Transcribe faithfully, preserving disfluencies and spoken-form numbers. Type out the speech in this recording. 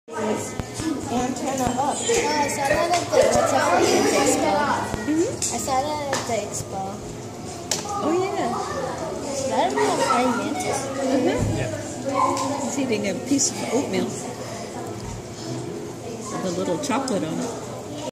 Antenna up. Oh, I saw that at the What's Up for Kids Expo. Mm-hmm. I saw that at the expo. Oh, yeah. That would be a fine mantis. Mm-hmm. Yeah. He's eating a piece of oatmeal with a little chocolate on it.